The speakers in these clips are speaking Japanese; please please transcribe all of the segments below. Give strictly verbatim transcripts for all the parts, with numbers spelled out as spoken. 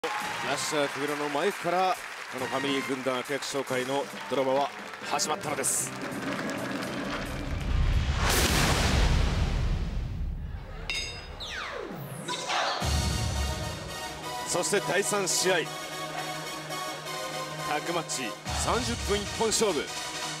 ラッシャー木村の前からこのファミリー軍団悪役紹介のドラマは始まったのです。そしてだいさん試合タッグマッチさんじゅっぷん一本勝負。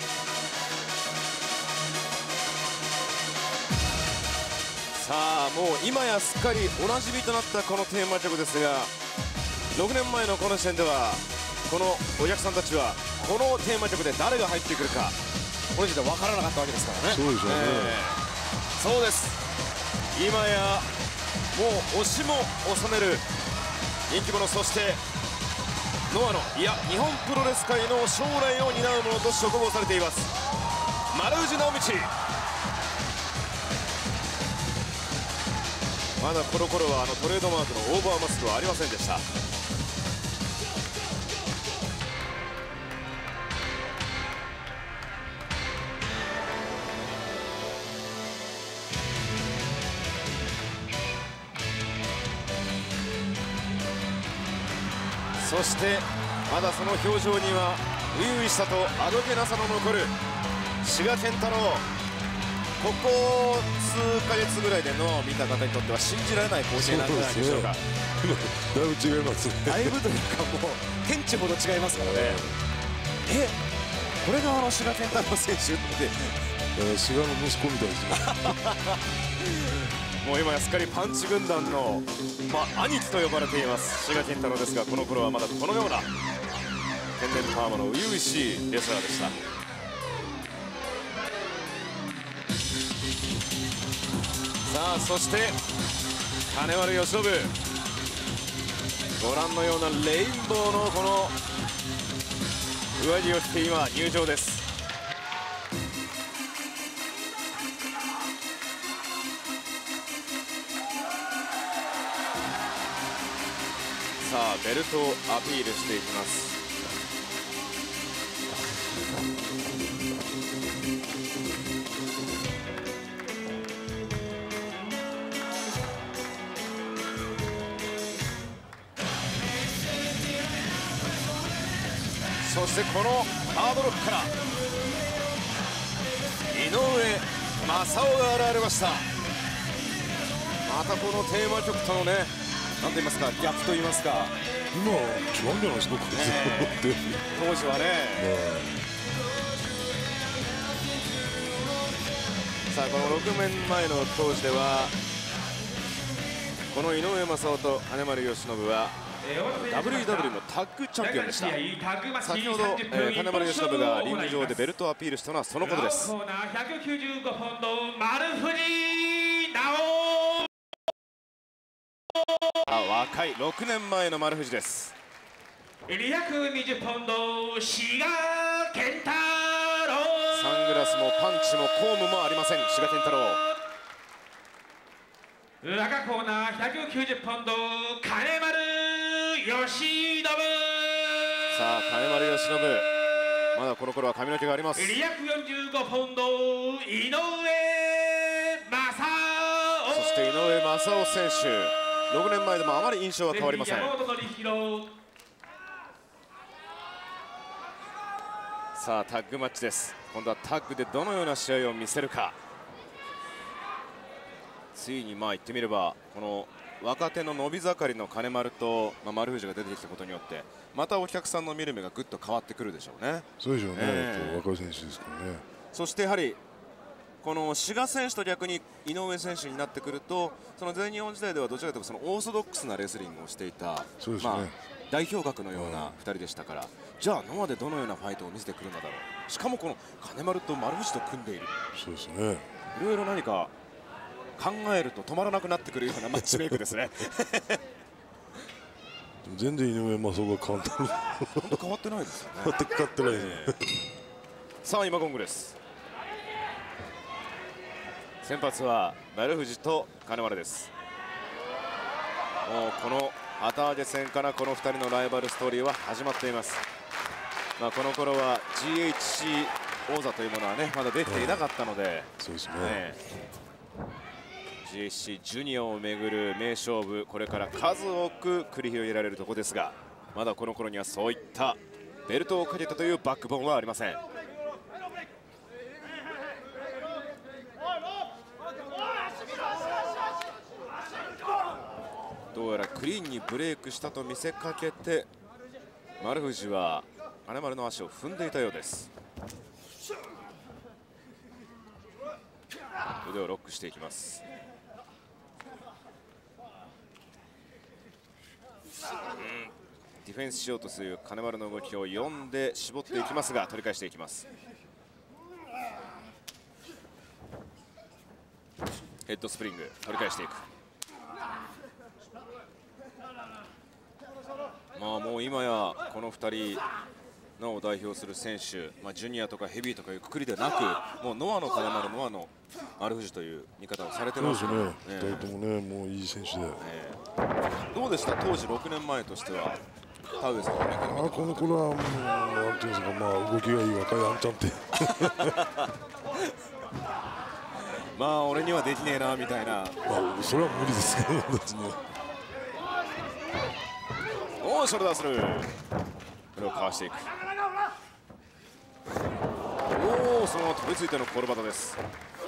さあもう今やすっかりおなじみとなったこのテーマ曲ですが、ろくねんまえのこの時点ではこのお客さんたちはこのテーマ曲で誰が入ってくるかこの時点で分からなかったわけですからね。 そうですよね、 えー、そうです。今やもう押しも収める人気者、そしてノアのいや日本プロレス界の将来を担う者として嘱望されています丸藤直道。まだこの頃はあのトレードマークのオーバーマスクはありませんでした。そしてまだその表情には初々しさとあどけなさの残る志賀健太郎。ここ数ヶ月ぐらいでノアを見た方にとっては信じられない光景なんじゃないでしょうか。 だいぶ違いますね。 だいぶというかもう天地ほど違いますからね。えこれがあの志賀健太郎選手って志賀の息子みたいですね。 もう今やすっかりパンチ軍団の、まあ、兄貴と呼ばれています志賀健太郎ですが、この頃はまだこのような天然パーマの初々しいレスラーでした。さあそして金丸義信、ご覧のようなレインボーのこの上着を着て今入場です。さあベルトをアピールしていきます。そしてこのハードロックから井上正雄が現れました。またこのテーマ曲とのね、なんと言いますか、ギャップと言いますか、 今は違うんじゃないですか、 えー、当時はね、さあこのろくねんまえの当時ではこの井上正雄と金丸義信は ダブリューダブリュー のタッグチャンピオンでした。先ほど、えー、金丸義信がリング上でベルトをアピールしたのはそのことです。あ、若いろくねんまえの丸藤です。 にひゃくにじゅうポンド志賀健太郎。 サングラスもパンチもコームもありません志賀健太郎。 赤コーナーひゃくきゅうじゅうポンド金丸義信。さあ金丸義信、まだこの頃は髪の毛があります。 にひゃくよんじゅうごポンド井上正雄。 そして井上正雄選手、ろくねんまえでもあまり印象は変わりません。さあタッグマッチです。今度はタッグでどのような試合を見せるか。ついにまあ言ってみればこの若手の伸び盛りの金丸と、まあ、丸藤が出てきたことによってまたお客さんの見る目がぐっと変わってくるでしょうね。 そうでしょうね、 えー、 若い選手ですからね。そしてやはりこの志賀選手と逆に井上選手になってくると、その全日本時代ではどちらかというとそのオーソドックスなレスリングをしていた、 そうですね、 まあ、代表格のようなふたりでしたから、じゃあノアでどのようなファイトを見せてくるのだろう。しかもこの金丸と丸藤と組んでいる。 そうですね、 いろいろ何か考えると止まらなくなってくるようなマッチメイクですね。 全然井上正雄が変わってない。 本当変わってないですよね。 全く変わってないです、ね。えー、 さあ今ゴングです。先発は丸藤と金丸です。もうこの旗揚げ戦からこのふたりのライバルストーリーは始まっています。まあこの頃は ジーエイチシー 王座というものはねまだ出ていなかったので、 そうですね、 ね、 ジーエスシー ジュニアをめぐる名勝負、これから数多く繰り広げられるところですが、まだこの頃にはそういったベルトをかけたというバックボーンはありません。どうやらクリーンにブレイクしたと見せかけて、丸藤は金丸の足を踏んでいたようです。腕をロックしていきます。うん、ディフェンスしようとする金丸の動きを読んで絞っていきますが、取り返していきます。ヘッドスプリング取り返していく。まあもう今やこのふたりノアを代表する選手、まあ、ジュニアとかヘビーとかいうくくりでなく、もうノアの金丸、ノアの丸藤という見方をされてますね。 ふたりともね、もういい選手で、 えー、どうでした当時ろくねんまえとしては。田上さんは、ね、 あこの頃はもうなんていうんですか、まあ動きがいい若いあんちゃんってまあ俺にはできねえなみたいな。 まあそれは無理ですけどね。 おお、ショルダースルー、これをかわしていく。おお、そのまま飛びついてのコルバトです。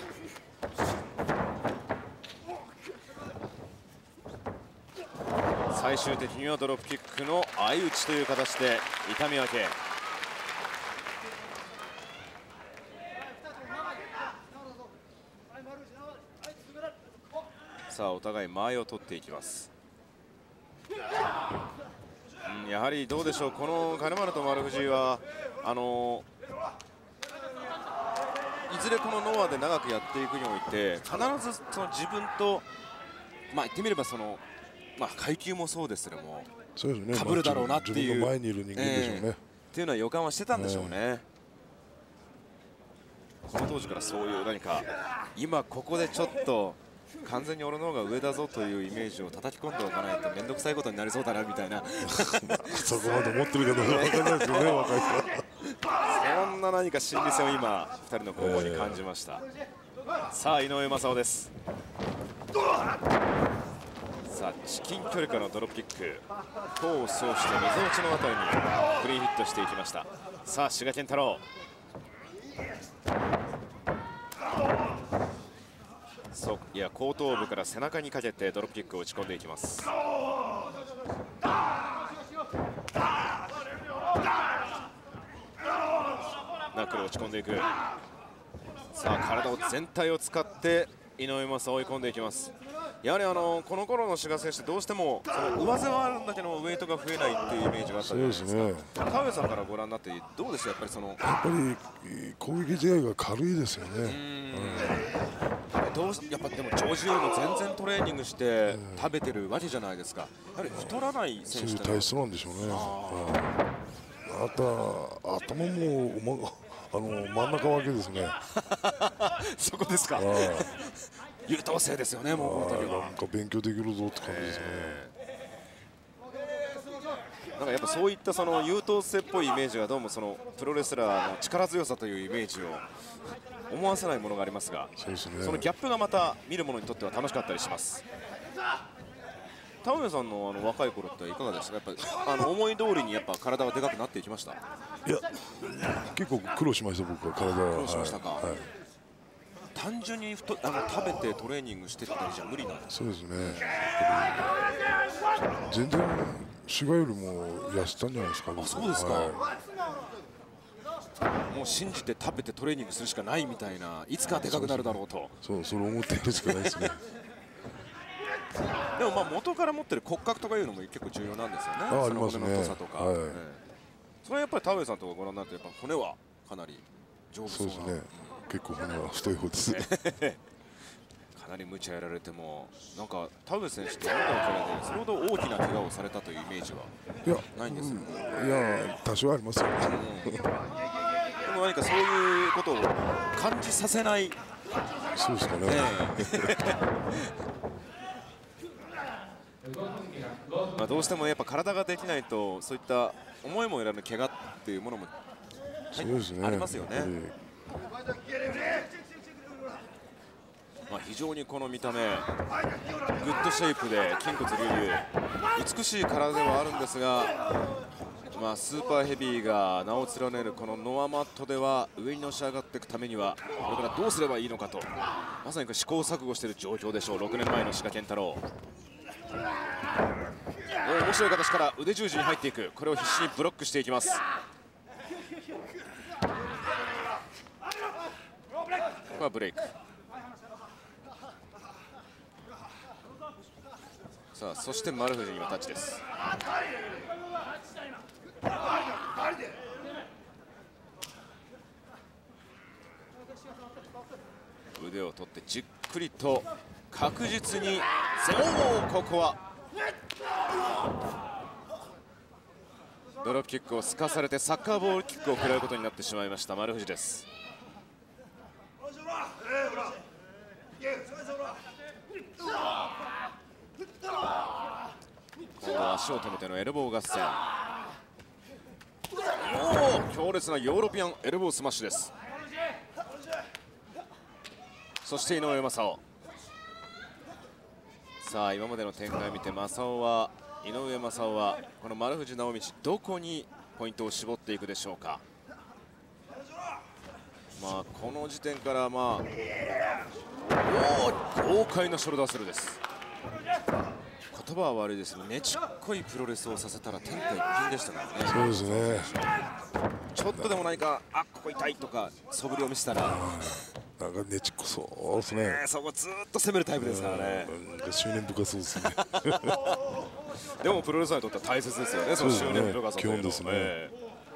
最終的にはドロップキックの相打ちという形で痛み分け。さあお互い間合いを取っていきます。うん、やはりどうでしょう、この金丸と丸藤はあのいずれこのノアで長くやっていくにおいて必ずその自分と、まあ言ってみればその、まあ、階級もそうですけどもそうですね、 かぶるだろうなっていう、 自分の前にいる人間でしょうね、えー、 っていうのは予感はしてたんでしょうね、えー、この当時からそういう何か今ここでちょっと完全に俺の方が上だぞというイメージを叩き込んでおかないと面倒くさいことになりそうだなみたいなそこまで思ってるかどうか分からないですよね若い人は。 そんな何か心理戦を今ふたりの攻防に感じました、えー、さあ井上正雄です。さあ至近距離からのドロップキック、功を奏してみぞおちのあたりにクリーンヒットしていきました。さあ志賀健太郎、そういや後頭部から背中にかけてドロップキックを打ち込んでいきます。ナックルを打ち込んでいく。さあ体を全体を使って井上正雄追い込んでいきます。やはりあのこの頃の志賀選手どうしてもその上背はあるんだけどウエイトが増えないっていうイメージがあったじゃないですか。そうですね。田上さんからご覧になってどうですか、やっぱりそのやっぱり攻撃試合が軽いですよね。うんうんどうやっぱでも長寿よりも全然トレーニングして食べてるわけじゃないですか。やはり太らない選手そういう体質なんでしょうね。あとは頭も、ま、あの真ん中わけですねそこですか。優等生ですよね、もう本当に。 なんか勉強できるぞって感じですね。 なんかやっぱそういったその優等生っぽいイメージがどうもそのプロレスラーの力強さというイメージを思わせないものがありますが、そうですね、そのギャップがまた見る者にとっては楽しかったりします。田上さんのあの若い頃っていかがでしたか。やっぱりあの思い通りにやっぱ体はでかくなっていきました。 いや結構苦労しました、僕は。体は苦労しましたか。 はいはい、 単純に太あの食べてトレーニングしてたりじゃ無理なんですか。 そうですね。全然志賀よりも痩せたんじゃないですか。 あ、そうですか。はい、もう信じて食べてトレーニングするしかないみたいな、いつかでかくなるだろうと。 そう、それ思ってるしかないですね。 でもまあ元から持ってる骨格とかいうのも結構重要なんですよね。 あ、ありますね。 その骨の太さとか、はい、ええ、それはやっぱり田上さんとかご覧になってやっぱ骨はかなり丈夫そうな。 そうですね。結構骨は太い方です。 かなり無茶やられてもなんか田上選手ってあなたのキャラでそれほど大きな怪我をされたというイメージはないんですよ。 いや多少ありますよ。 うん、でも何かそういうことを感じさせない。 そうですかね。 まあどうしてもやっぱ体ができないとそういった思いもよらぬ怪我っていうものも、そうですね、ありますよね。 まあ、非常にこの見た目グッドシェイプで筋骨隆々美しい体ではあるんですが、まあ、スーパーヘビーが名を連ねるこのノアマットでは上にのし上がっていくためにはこれからどうすればいいのかとまさに試行錯誤している状況でしょう。ろくねんまえの志賀健太郎、面白い形から腕十字に入っていく、これを必死にブロックしていきます。ここはブレイク。さあそして丸藤にはタッチです。腕を取ってじっくりと確実に、おおここはドロップキックをすかされてサッカーボールキックを食らうことになってしまいました丸藤です。今度は足を止めてのエルボー合戦。おお強烈なヨーロピアンエルボースマッシュです。そして井上雅雄。さあ今までの展開を見て正雄は井上雅雄はこの丸藤直道どこにポイントを絞っていくでしょうか。まあこの時点からまあおお豪快なショルダースルーです。言葉は悪いですがねちっこいプロレスをさせたら天下一品でしたからね。 そうですね。 ちょっとでも何かあここ痛いとか素振りを見せたらなんかねちっこそうですね。 そこずっと攻めるタイプですからね。 執念深そうですね。 でもプロレスラーにとっては大切ですよね。その執念深さというのは基本ですね。え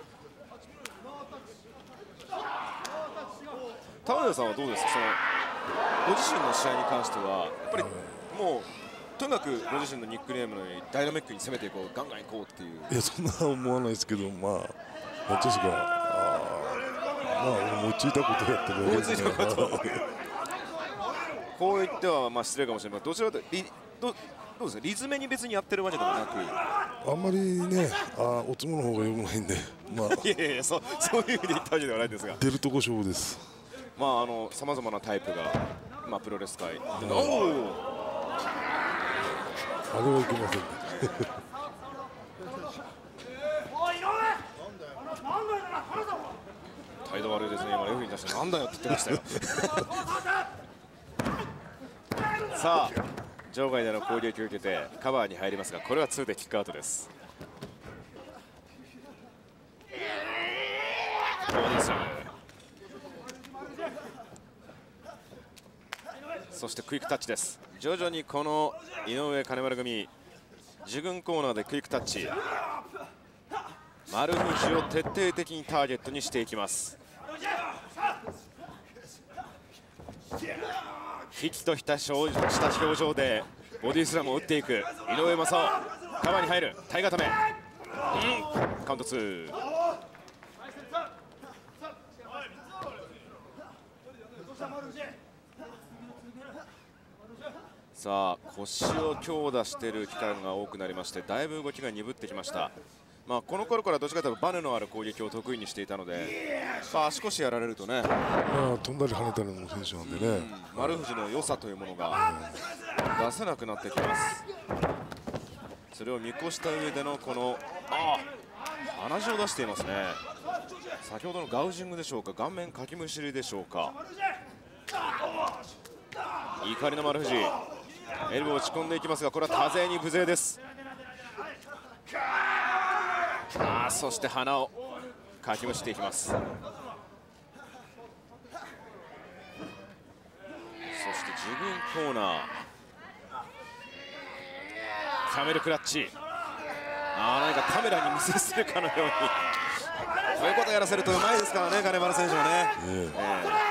ー、田辺さんはどうですか、そのご自身の試合に関してはやっぱりもうとにかくご自身のニックネームのようにダイナミックに攻めていこうガンガンいこうっていう。 いやそんな思わないですけど、まあなんですか、あまあ思いついたことやってるわけですね。 こう言ってはまあ失礼かもしれない。どちらかというとどどうですか、リズムに別にやってるわけでもなく、 あんまりね、あおつもの方が良くないんで、まあいやいやいや、そそういう意味で言ったわけではないんですが、 出るとこ勝負です。 まああのさまざまなタイプがまあプロレス界、おおあれはいけませんね。 態度悪いですね。今レフェリーに出してなんだよって言ってましたよ。さあ場外での攻撃を受けてカバーに入りますが、これはツーでキックアウトです。そしてクイックタッチです。徐々にこの井上金丸組自軍コーナーでクイックタッチ、丸藤を徹底的にターゲットにしていきます。ひきとした表情でボディスラムを打っていく井上雅雄、カバーに入る体固め、うん、カウントツー。さあ腰を強打している期間が多くなりましてだいぶ動きが鈍ってきました。まあこの頃からどっちかというとバネのある攻撃を得意にしていたので、まあ、足腰やられるとね、まあ、飛んだり跳ねたりの選手なんでね、 うん、丸藤の良さというものが出せなくなってきます。それを見越した上でのこのああ鼻血を出していますね。先ほどのガウジングでしょうか、顔面かきむしりでしょうか。怒りの丸藤エルボー打ち込んでいきますが、これは多勢に無勢です。あそして鼻をかきむしていきます。そして自分コーナーキャメルクラッチ、あ何かカメラに見せするかのようにこういうことやらせるとうまいですからね、金丸選手はね。えーえー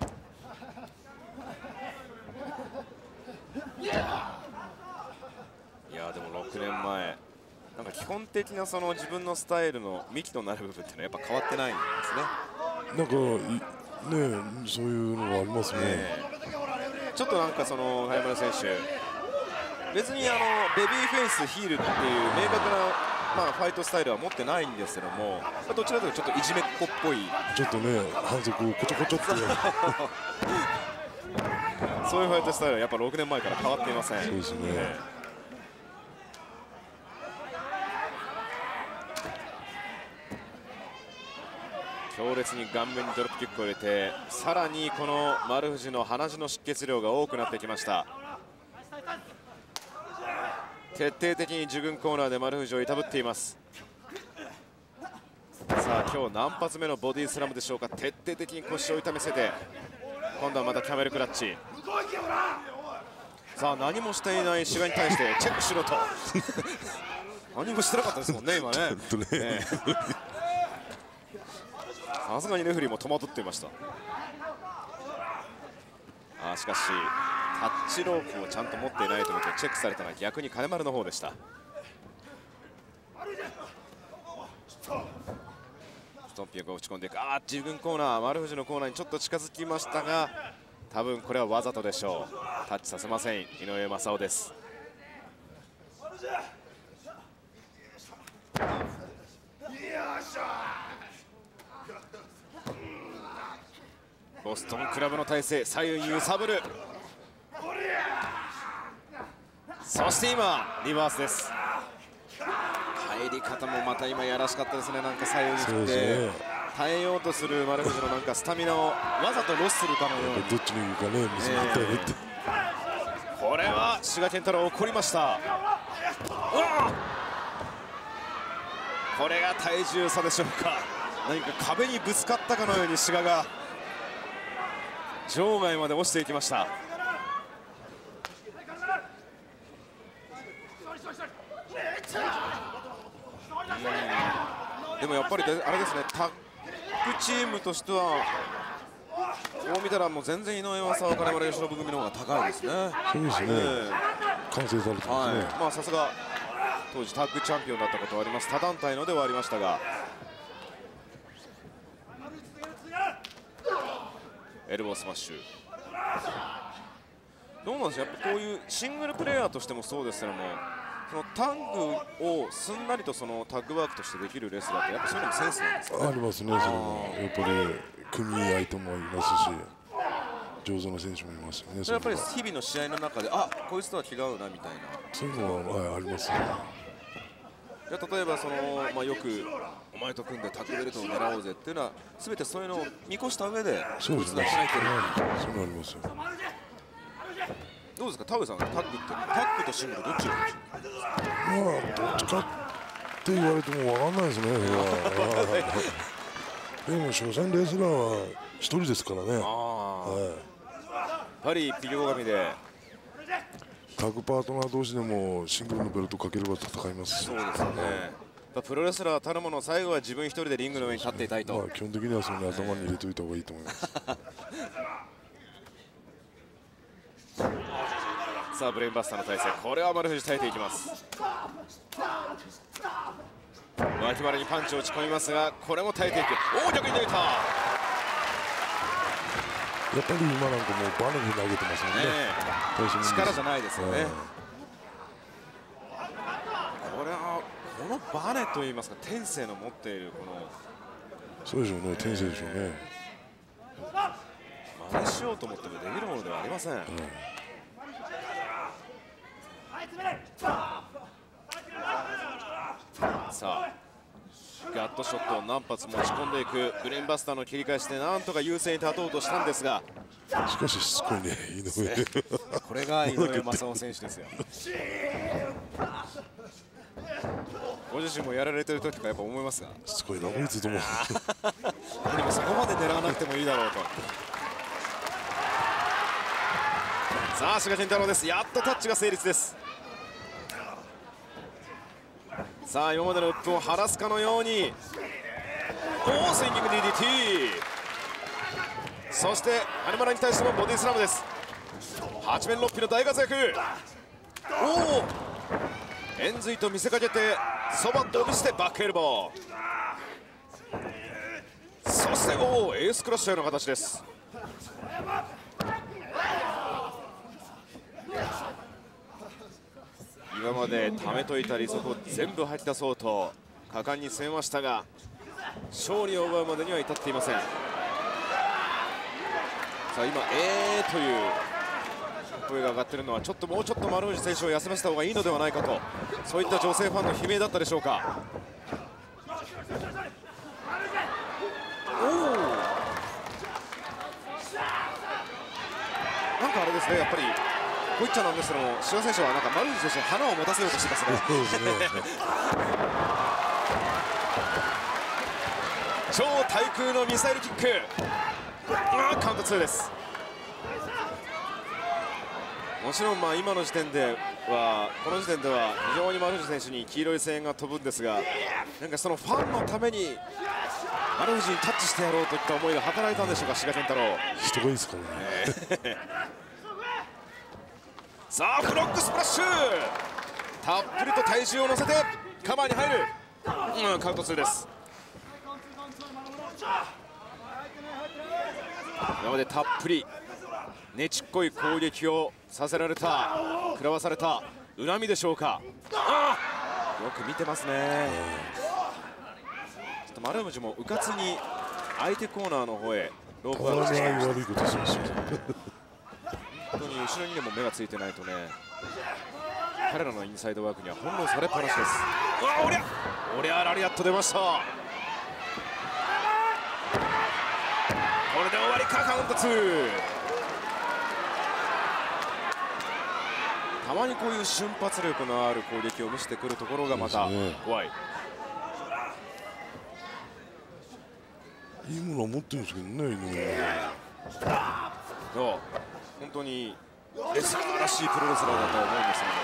いやでもろくねんまえなんか基本的なその自分のスタイルの幹となる部分っていうのはやっぱ変わってないんですね。なんかねそういうのがありますね。えー、ちょっとなんかその金丸選手別にあのベビーフェイスヒールっていう明確なまあファイトスタイルは持ってないんですけども、どちらかというとちょっといじめっ子っぽいちょっとね反則をこちょこちょってそういうファイトスタイルはやっぱろくねんまえから変わっていません。 そうですね。 強烈に顔面にドロップキックを入れて、さらにこの丸藤の鼻血の出血量が多くなってきました。徹底的に受群コーナーで丸藤をいたぶっています。さあ今日何発目のボディスラムでしょうか。徹底的に腰を痛めせて、今度はまたキャメルクラッチ。さあ何もしていない志賀に対してチェックしろと何もしてなかったですもんね今ね。さすがにレフェリーも戸惑っていました。あしかしタッチロープをちゃんと持っていないということでチェックされたのは逆に金丸の方でした。ストンピングが打ち込んでいく。あー自分コーナー、丸藤のコーナーにちょっと近づきましたが、多分これはわざとでしょう。タッチさせません井上正雄です。ボストンクラブの体勢、左右に揺さぶる。そして今リバースです。入り方もまた今やらしかったですね。なんか左右に振って耐えようとする丸藤のなんかスタミナをわざとロスするかのように。 どっちに行くかね、見せたいって。 これは志賀健太郎怒りました。これが体重差でしょうか。何か壁にぶつかったかのように志賀が場外まで落ちていきました。でもやっぱりあれですね、タッグチームとしてはこう見たらもう全然井上正雄、金丸義信組の方が高いですね。 そうですね、えー、完成されてますね。はい、 まあさすが当時タッグチャンピオンだったことはあります。他団体のではありましたが、エルボースマッシュ。どうなんですか、やっぱこういうシングルプレーヤーとしてもそうですけども、そのタッグをすんなりとそのタッグワークとしてできるレスラーってやっぱそういうのもセンスなんですかね。 ありますね。そのやっぱり組み相手もいますし、上手な選手もいますよね。 それやっぱり日々の試合の中で、あこいつとは違うなみたいな、 そういうのは、はい、ありますね。 じゃあ例えばその、まあ、よくお前と組んでタッグベルトを狙おうぜっていうのは全てそういうのを見越した上でそうですね、そういうのありますよ。 どうですか田上さん、タッグってタッグとシングルどっちがいいんですか。 まあどっちかって言われても分かんないですね。でも所詮レスラーは一人ですからね。はい、 パリピギョ神でタッグパートナー同士でもシングルのベルトかければ戦います。 そうですよね。プロレスラーたるもの最後は自分一人でリングの上に立っていたいと。 まあ、基本的にはその頭に入れておいた方がいいと思います。 さあブレインバスターの体勢、これは丸藤耐えていきます。脇腹にパンチを打ち込みますが、これも耐えていく。おお逆に抜いた。 やっぱり今なんかもうバネに投げてますもんね。 力じゃないですよね。これはこのバネといいますか天性の持っているこの、 そうでしょうね、天性でしょうね。 真似しようと思ってもできるものではありません。うん、さあガットショットを何発持ち込んでいくブレインバスターの切り返しでなんとか優勢に立とうとしたんですが、 しかししつこいね井上。 これが井上正雄選手ですよ。ご自身もやられてる時とかやっぱ思いますが、 しつこいなこいつと思う。 でもそこまで狙わなくてもいいだろうと。さあ志賀健太郎です。やっとタッチが成立です。さあ今までの鬱憤を晴らすかのように、おおスインギング ディーディーティー、 そして金丸に対してもボディスラムです。八面六臂の大活躍。おお円髄と見せかけてそばとびしてバックエルボー、そしておおエースクラッシャーの形です。今までためといた利息を全部吐き出そうと果敢に攻めましたが、勝利を奪うまでには至っていません。さあ今 A という声が上がっているのは、ちょっともうちょっと丸藤選手を休ませた方がいいのではないかと、そういった女性ファンの悲鳴だったでしょうか。おお、なんかあれですね、やっぱりこういっちゃなんですけども、志賀選手はなんか丸藤選手に花を持たせようとしてますね。そうですね超対空のミサイルキック、あカウントツーです。もちろんまあ今の時点ではこの時点では非常に丸藤選手に黄色い声援が飛ぶんですが、なんかそのファンのために丸藤にタッチしてやろうといった思いが働いたんでしょうか、志賀健太郎。 人がいいですからね。 さあフロックスプラッシュ、たっぷりと体重を乗せてカバーに入る、うん、カウントツーです。今までたっぷりねちっこい攻撃をさせられた、食らわされた恨みでしょうか。あよく見てますね。ちょっと丸藤もうかつに相手コーナーの方へロープアウトして悪いことしますよ。 本当に後ろにでも目がついてないとね、彼らのインサイドワークには翻弄されっぱなしです。うわおりゃおりゃラリアット出ました。これで終わりか、カウントツー。たまにこういう瞬発力のある攻撃を見せてくるところがまた怖い。 いいものは持ってるんですけどね、井上。 そう本当にレスラーらしいプロレスラーだと思うんですけども、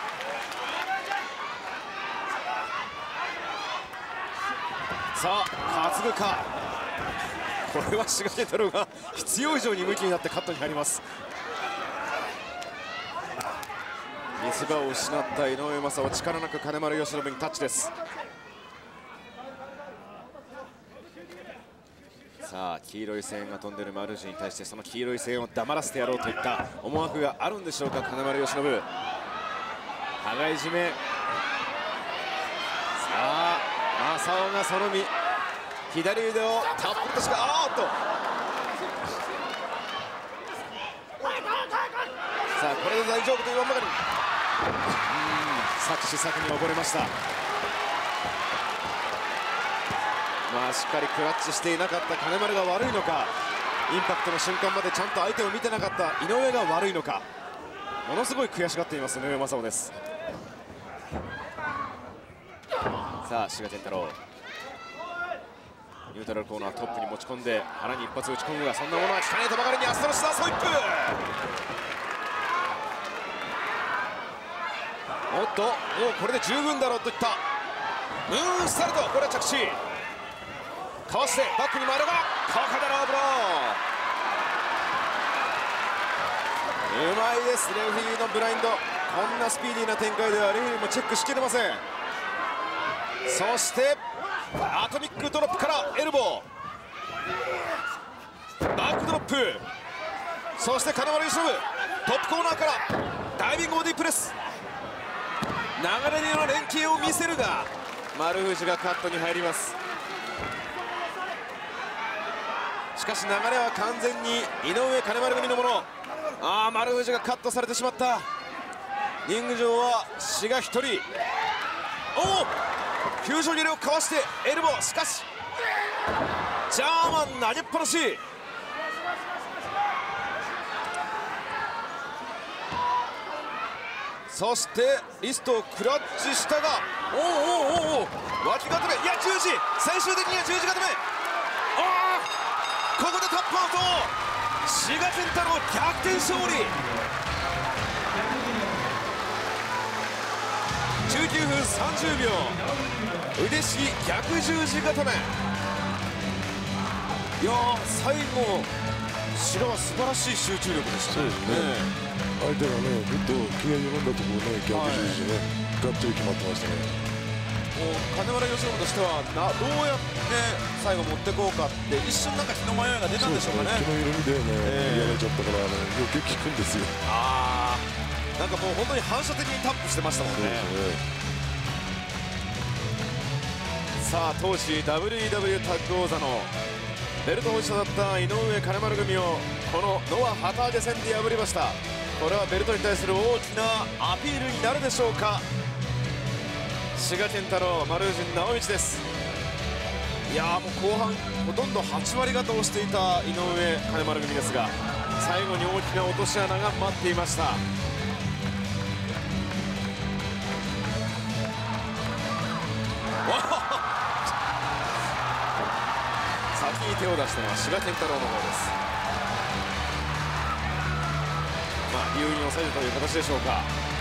さあ担ぐか。これは志賀健太郎が必要以上に向きになってカットに入ります。見せ場を失った井上雅雄、力なく金丸義信にタッチです。さあ黄色い声援が飛んでいる丸藤に対して、その黄色い声援を黙らせてやろうといった思惑があるんでしょうか、金丸義信。羽交い締め、さあ正雄がその身、左腕をたっぷりとしか、あーっとさあこれで大丈夫と言わんばかり、作詞作に溺れました。まあしっかりクラッチしていなかった金丸が悪いのか、インパクトの瞬間までちゃんと相手を見てなかった井上が悪いのか、ものすごい悔しがっています井上雅雄です。さあ志賀健太郎、ニュートラルコーナートップに持ち込んで腹に一発打ち込むが、そんなものは効かねえとばかりにアストロシダースホイップ。おっともうこれで十分だろうといったムーンスタルト、これは着地かわしてバックに回るが川上のブロー、うまいです。レフェリーのブラインド、こんなスピーディーな展開ではレフェリーもチェックしきれません。そしてアトミックドロップからエルボー、バックドロップ、そして金丸義信トップコーナーからダイビングボディプレス、流れるような連携を見せるが丸藤がカットに入ります。しかし流れは完全に井上金丸組のもの。ああ丸藤がカットされてしまった。リング上は志賀一人。おおフュージョン入れをかわしてエルボー、しかしジャーマン投げっぱなし。そしてリストをクラッチしたが、おおおおおお脇固め、いや十字、最終的には十字固め、ああここでタップアウト、志賀健太郎逆転勝利。じゅうきゅうふんさんじゅうびょう、腕しぎ逆十字固め。いやー最後志賀は素晴らしい集中力でしたね。 相手がね、ぐっと気が緩んだところね、逆十字ね、がっちり決まってましたね。 もう金丸義信としてはな、どうやって最後持ってこうかって一瞬なんか気の迷いが出たんでしょうかね。 気の緩みでね、えー、やられちゃったから、ね、余計効くんですよ。 ああ、なんかもう本当に反射的にタップしてましたもんね。さあ当時 ダブリューイーダブリュー タッグ王座のベルト保持者だった井上金丸組をこのノア旗揚げ戦で破りましたこれはベルトに対する大きなアピールになるでしょうか。志賀健太郎、丸藤直道です。いやーもう後半ほとんどはち割方をしていた井上金丸組ですが、最後に大きな落とし穴が待っていました。先に手を出したのは志賀健太郎の方です。まあ優位に抑えるという形でしょうか。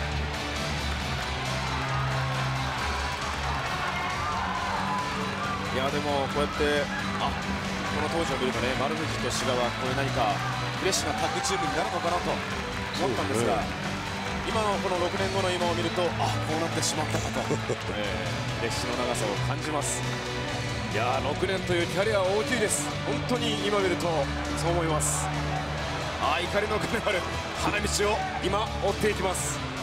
いやでもこうやってあこの当時を見るとね、丸藤と志賀はこういう何かフレッシュなタッグチームになるのかなと思ったんですが、今のこのろくねんごの今を見るとあこうなってしまったかと、えー、歴史の長さを感じます。いやーろくねんというキャリアは大きいです。本当に今見るとそう思います。あ怒りの金丸花道を今追っていきます。